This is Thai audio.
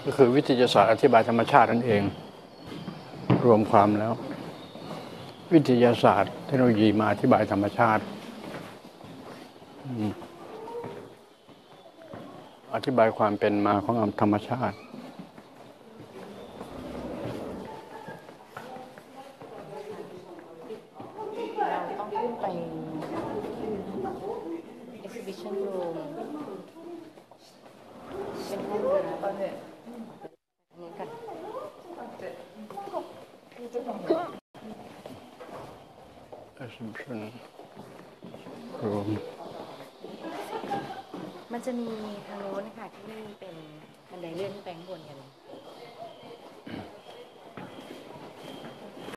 ก็คือวิทยาศาสตร์อธิบายธรรมชาตินั่นเองรวมความแล้ววิทยาศาสตร์เทคโนโลยีมาอธิบายธรรมชาติอธิบายความเป็นมาของธรรมชาติเราต้องขึ้นไป exhibition room เป็นห้องนะตอนนี้อันนี้กัน exhibition room มันจะมีทางโน้นนะคะที่เป็นบันไดเลื่อนขึ้นไปข้างบนกัน